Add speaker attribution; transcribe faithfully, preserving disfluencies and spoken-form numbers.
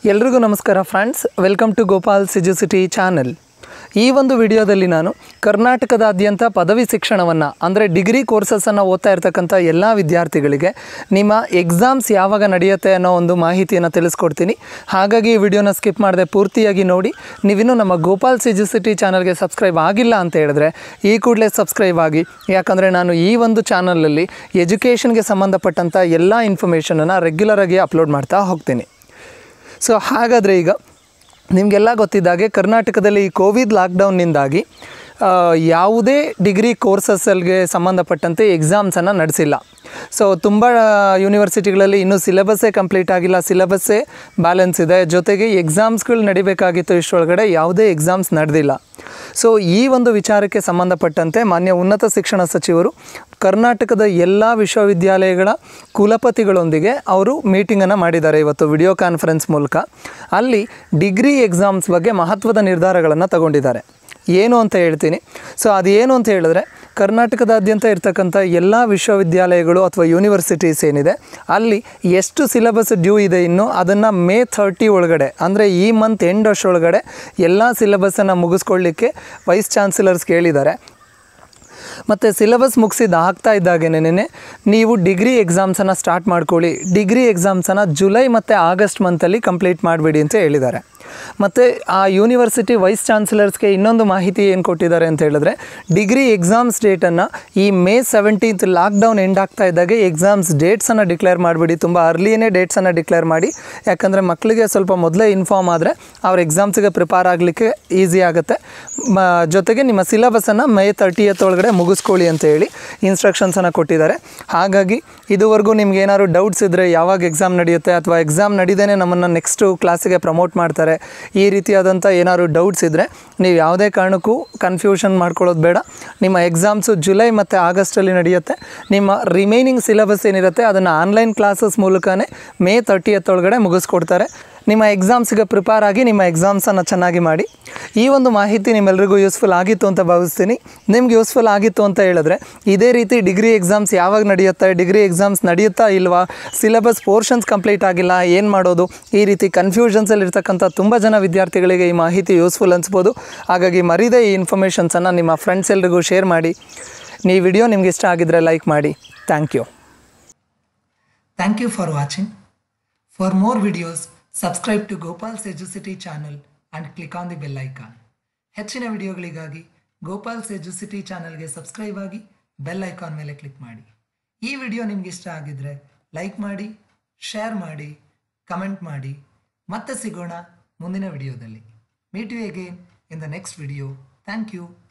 Speaker 1: ಎಲ್ರಿಗೂ ನಮಸ್ಕಾರ friends, welcome to Gopal Educity channel. ಈ ಒಂದು ವಿಡಿಯೋದಲ್ಲಿ ನಾನು ಕರ್ನಾಟಕದಾದ್ಯಂತ ಪದವಿ ಶಿಕ್ಷಣವನ್ನು ಅಂದರೆ ಡಿಗ್ರಿ ಕೋರ್ಸಸನ್ನು ಓದ್ತಾ ಇರ್ತಕ್ಕಂಥ ಎಲ್ಲ ವಿದ್ಯಾರ್ಥಿಗಳಿಗೆ ನಿಮ್ಮ ಎಕ್ಸಾಮ್ಸ್ ಯಾವಾಗ ನಡೆಯುತ್ತೆ ಅನ್ನೋ ಒಂದು ಮಾಹಿತಿಯನ್ನು ತಿಳಿಸ್ಕೊಡ್ತೀನಿ. ಹಾಗಾಗಿ ಈ ವಿಡಿಯೋನ ಸ್ಕಿಪ್ ಮಾಡದೆ ಪೂರ್ತಿಯಾಗಿ ನೋಡಿ. ನೀವಿನ್ನೂ ನಮ್ಮ ಗೋಪಾಲ್ ಎಜುಸಿಟಿ ಚಾನಲ್ಗೆ ಸಬ್ಸ್ಕ್ರೈಬ್ ಆಗಿಲ್ಲ ಅಂತ ಹೇಳಿದ್ರೆ ಈ ಕೂಡಲೇ ಸಬ್ಸ್ಕ್ರೈಬ್ ಆಗಿ. ಯಾಕಂದರೆ ನಾನು ಈ ಒಂದು ಚಾನಲಲ್ಲಿ ಎಜುಕೇಷನ್ಗೆ ಸಂಬಂಧಪಟ್ಟಂಥ ಎಲ್ಲ ಇನ್ಫಾರ್ಮೇಷನನ್ನು ರೆಗ್ಯುಲರಾಗಿ ಅಪ್ಲೋಡ್ ಮಾಡ್ತಾ ಹೋಗ್ತೀನಿ. ಸೊ ಹಾಗಾದರೆ ಈಗ ನಿಮಗೆಲ್ಲ ಗೊತ್ತಿದ್ದಾಗೆ ಕರ್ನಾಟಕದಲ್ಲಿ ಈ ಕೋವಿಡ್ ಲಾಕ್ಡೌನ್ನಿಂದಾಗಿ ಯಾವುದೇ ಡಿಗ್ರಿ ಕೋರ್ಸಸ್ಗೆ ಸಂಬಂಧಪಟ್ಟಂತೆ ಎಕ್ಸಾಮ್ಸನ್ನು ನಡೆಸಿಲ್ಲ. ಸೊ ತುಂಬ ಯೂನಿವರ್ಸಿಟಿಗಳಲ್ಲಿ ಇನ್ನೂ ಸಿಲೆಬಸ್ಸೇ ಕಂಪ್ಲೀಟ್ ಆಗಿಲ್ಲ, ಸಿಲೆಬಸ್ಸೇ ಬ್ಯಾಲೆನ್ಸ್ ಇದೆ. ಜೊತೆಗೆ ಎಕ್ಸಾಮ್ಸ್ಗಳು ನಡಿಬೇಕಾಗಿತ್ತು, ಇಷ್ಟರೊಳಗಡೆ ಯಾವುದೇ ಎಕ್ಸಾಮ್ಸ್ ನಡೆದಿಲ್ಲ. ಸೊ ಈ ಒಂದು ವಿಚಾರಕ್ಕೆ ಸಂಬಂಧಪಟ್ಟಂತೆ ಮಾನ್ಯ ಉನ್ನತ ಶಿಕ್ಷಣ ಸಚಿವರು ಕರ್ನಾಟಕದ ಎಲ್ಲ ವಿಶ್ವವಿದ್ಯಾಲಯಗಳ ಕುಲಪತಿಗಳೊಂದಿಗೆ ಅವರು ಮೀಟಿಂಗನ್ನು ಮಾಡಿದ್ದಾರೆ ಇವತ್ತು ವಿಡಿಯೋ ಕಾನ್ಫರೆನ್ಸ್ ಮೂಲಕ. ಅಲ್ಲಿ ಡಿಗ್ರಿ ಎಕ್ಸಾಮ್ಸ್ ಬಗ್ಗೆ ಮಹತ್ವದ ನಿರ್ಧಾರಗಳನ್ನು ತಗೊಂಡಿದ್ದಾರೆ. ಏನು ಅಂತ ಹೇಳ್ತೀನಿ. ಸೊ ಅದೇನು ಅಂತ ಹೇಳಿದ್ರೆ, ಕರ್ನಾಟಕದಾದ್ಯಂತ ಇರ್ತಕ್ಕಂಥ ಎಲ್ಲ ವಿಶ್ವವಿದ್ಯಾಲಯಗಳು ಅಥವಾ ಯೂನಿವರ್ಸಿಟೀಸ್ ಏನಿದೆ ಅಲ್ಲಿ ಎಷ್ಟು ಸಿಲೆಬಸ್ ಡ್ಯೂ ಇದೆ ಇನ್ನು ಅದನ್ನು ಮೇ ಥರ್ಟಿ ಒಳಗಡೆ ಅಂದರೆ ಈ ಮಂತ್ ಎಂಡ್ ಅಷ್ಟರೊಳಗಡೆ ಎಲ್ಲ ಸಿಲೆಬಸ್ಸನ್ನು ಮುಗಿಸ್ಕೊಳ್ಳಿಕ್ಕೆ ವೈಸ್ ಚಾನ್ಸಲರ್ಸ್ ಕೇಳಿದ್ದಾರೆ. ಮತ್ತು ಸಿಲೆಬಸ್ ಮುಗಿಸಿದ ಆಗ್ತಾ ಇದ್ದಾಗೇನೆ ನೀವು ಡಿಗ್ರಿ ಎಕ್ಸಾಮ್ಸನ್ನು ಸ್ಟಾರ್ಟ್ ಮಾಡ್ಕೊಳ್ಳಿ, ಡಿಗ್ರಿ ಎಕ್ಸಾಮ್ಸನ್ನು ಜುಲೈ ಮತ್ತು ಆಗಸ್ಟ್ ಮಂತಲ್ಲಿ ಕಂಪ್ಲೀಟ್ ಮಾಡಿಬಿಡಿ ಅಂತ ಹೇಳಿದ್ದಾರೆ. ಮತ್ತು ಆ ಯೂನಿವರ್ಸಿಟಿ ವೈಸ್ ಚಾನ್ಸಲರ್ಸ್ಗೆ ಇನ್ನೊಂದು ಮಾಹಿತಿ ಏನು ಕೊಟ್ಟಿದ್ದಾರೆ ಅಂತ ಹೇಳಿದ್ರೆ, ಡಿಗ್ರಿ ಎಕ್ಸಾಮ್ಸ್ ಡೇಟನ್ನು ಈ ಮೇ ಸೆವೆಂಟೀನ್ತ್ ಲಾಕ್ಡೌನ್ ಎಂಡ್ ಆಗ್ತಾ ಇದ್ದಾಗೆ ಎಕ್ಸಾಮ್ಸ್ ಡೇಟ್ಸನ್ನು ಡಿಕ್ಲೇರ್ ಮಾಡಿಬಿಡಿ, ತುಂಬ ಅರ್ಲಿಯೇ ಡೇಟ್ಸನ್ನು ಡಿಕ್ಲೇರ್ ಮಾಡಿ. ಯಾಕಂದರೆ ಮಕ್ಕಳಿಗೆ ಸ್ವಲ್ಪ ಮೊದಲೇ ಇನ್ಫಾರ್ಮ್ ಆದರೆ ಅವ್ರ ಎಕ್ಸಾಮ್ಸಿಗೆ ಪ್ರಿಪೇರ್ ಆಗಲಿಕ್ಕೆ ಈಸಿ ಆಗುತ್ತೆ. ಮ ಜೊತೆಗೆ ನಿಮ್ಮ ಸಿಲೆಬಸನ್ನು ಮೇ ತರ್ಟಿಯತ್ ಒಳಗಡೆ ಮುಗಿಸ್ಕೊಳ್ಳಿ ಅಂತ ಹೇಳಿ ಇನ್ಸ್ಟ್ರಕ್ಷನ್ಸನ್ನು ಕೊಟ್ಟಿದ್ದಾರೆ. ಹಾಗಾಗಿ ಇದುವರೆಗೂ ನಿಮ್ಗೆ ಏನಾದ್ರು ಡೌಟ್ಸ್ ಇದ್ದರೆ, ಯಾವಾಗ ಎಕ್ಸಾಮ್ ನಡೆಯುತ್ತೆ ಅಥವಾ ಎಕ್ಸಾಮ್ ನಡೀದೇ ನಮ್ಮನ್ನು ನೆಕ್ಸ್ಟು ಕ್ಲಾಸಿಗೆ ಪ್ರಮೋಟ್ ಮಾಡ್ತಾರೆ, ಈ ರೀತಿಯಾದಂಥ ಏನಾದ್ರು ಡೌಟ್ಸ್ ಇದ್ದರೆ ನೀವು ಯಾವುದೇ ಕಾರಣಕ್ಕೂ ಕನ್ಫ್ಯೂಷನ್ ಮಾಡ್ಕೊಳ್ಳೋದು ಬೇಡ. ನಿಮ್ಮ ಎಕ್ಸಾಮ್ಸು ಜುಲೈ ಮತ್ತು ಆಗಸ್ಟಲ್ಲಿ ನಡೆಯುತ್ತೆ. ನಿಮ್ಮ ರಿಮೈನಿಂಗ್ ಸಿಲೆಬಸ್ ಏನಿರುತ್ತೆ ಅದನ್ನು ಆನ್ಲೈನ್ ಕ್ಲಾಸಸ್ ಮೂಲಕನೇ ಮೇ ತರ್ಟಿಯತ್ ಒಳಗಡೆ ಮುಗಿಸ್ಕೊಡ್ತಾರೆ. ನಿಮ್ಮ ಎಕ್ಸಾಮ್ಸಿಗೆ ಪ್ರಿಪೇರ್ ಆಗಿ ನಿಮ್ಮ ಎಕ್ಸಾಮ್ಸನ್ನು ಚೆನ್ನಾಗಿ ಮಾಡಿ. ಈ ಒಂದು ಮಾಹಿತಿ ನಿಮ್ಮೆಲ್ಲರಿಗೂ ಯೂಸ್ಫುಲ್ ಆಗಿತ್ತು ಅಂತ ಭಾವಿಸ್ತೀನಿ. ನಿಮ್ಗೆ ಯೂಸ್ಫುಲ್ ಆಗಿತ್ತು ಅಂತ ಹೇಳಿದ್ರೆ ಇದೇ ರೀತಿ ಡಿಗ್ರಿ ಎಕ್ಸಾಮ್ಸ್ ಯಾವಾಗ ನಡೆಯುತ್ತೆ, ಡಿಗ್ರಿ ಎಕ್ಸಾಮ್ಸ್ ನಡೆಯುತ್ತಾ ಇಲ್ವಾ, ಸಿಲೆಬಸ್ ಪೋರ್ಷನ್ಸ್ ಕಂಪ್ಲೀಟ್ ಆಗಿಲ್ಲ, ಏನು ಮಾಡೋದು, ಈ ರೀತಿ ಕನ್ಫ್ಯೂಷನ್ಸಲ್ಲಿರ್ತಕ್ಕಂಥ ತುಂಬ ಜನ ವಿದ್ಯಾರ್ಥಿಗಳಿಗೆ ಈ ಮಾಹಿತಿ ಯೂಸ್ಫುಲ್ ಅನಿಸ್ಬೋದು. ಹಾಗಾಗಿ ಮರೀದೆ ಈ ಇನ್ಫಾರ್ಮೇಷನ್ಸನ್ನು ನಿಮ್ಮ ಫ್ರೆಂಡ್ಸ್ ಎಲ್ರಿಗೂ ಶೇರ್ ಮಾಡಿ. ಈ ವಿಡಿಯೋ ನಿಮ್ಗೆ ಇಷ್ಟ ಆಗಿದ್ದರೆ ಲೈಕ್ ಮಾಡಿ. Thank you thank you for watching. For more videos subscribe to Gopal's Educity channel and click on the bell icon. ಹೆಚ್ಚಿನ ವಿಡಿಯೋಗಳಿಗಾಗಿ ಗೋಪಾಲ್ಸ್ ಎಜುಸಿಟಿ ಚಾನಲ್ಗೆ ಸಬ್ಸ್ಕ್ರೈಬ್ ಆಗಿ ಬೆಲ್ ಐಕಾನ್ ಮೇಲೆ ಕ್ಲಿಕ್ ಮಾಡಿ. ಈ ವಿಡಿಯೋ ನಿಮ್ಗೆ ಇಷ್ಟ ಆಗಿದ್ದರೆ ಲೈಕ್ ಮಾಡಿ, ಶೇರ್ ಮಾಡಿ, ಕಮೆಂಟ್ ಮಾಡಿ. ಮತ್ತೆ ಸಿಗೋಣ ಮುಂದಿನ ವಿಡಿಯೋದಲ್ಲಿ. Meet you again in the next video. Thank you.